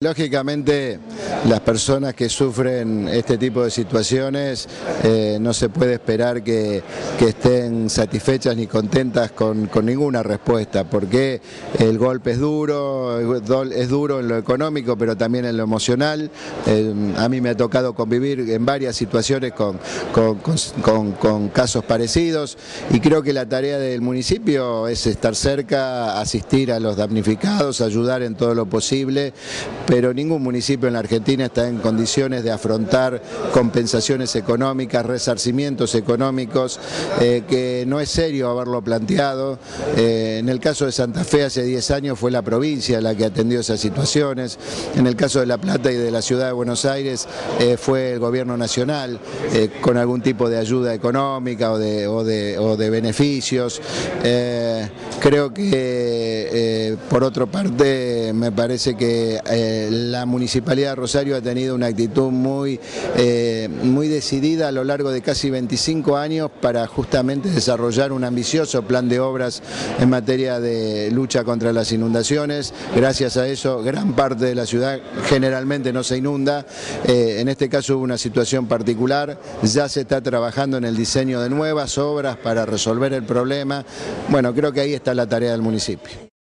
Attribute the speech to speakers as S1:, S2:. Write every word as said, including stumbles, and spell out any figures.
S1: Lógicamente, las personas que sufren este tipo de situaciones eh, no se puede esperar que, que estén satisfechas ni contentas con, con ninguna respuesta, porque el golpe es duro, es duro en lo económico, pero también en lo emocional. Eh, a mí me ha tocado convivir en varias situaciones con, con, con, con, con casos parecidos, y creo que la tarea del municipio es estar cerca, asistir a los damnificados, ayudar en todo lo posible, pero ningún municipio en la Argentina está en condiciones de afrontar compensaciones económicas, resarcimientos económicos, eh, que no es serio haberlo planteado. Eh, en el caso de Santa Fe hace diez años fue la provincia la que atendió esas situaciones, en el caso de La Plata y de la ciudad de Buenos Aires eh, fue el gobierno nacional eh, con algún tipo de ayuda económica o de, o de, o de beneficios. Eh, creo que eh, por otra parte me parece que eh, la Municipalidad de Rosario ha tenido una actitud muy, eh, muy decidida a lo largo de casi veinticinco años para justamente desarrollar un ambicioso plan de obras en materia de lucha contra las inundaciones. Gracias a eso, gran parte de la ciudad generalmente no se inunda. Eh, en este caso hubo una situación particular, ya se está trabajando en el diseño de nuevas obras para resolver el problema. Bueno, creo que ahí está la tarea del municipio.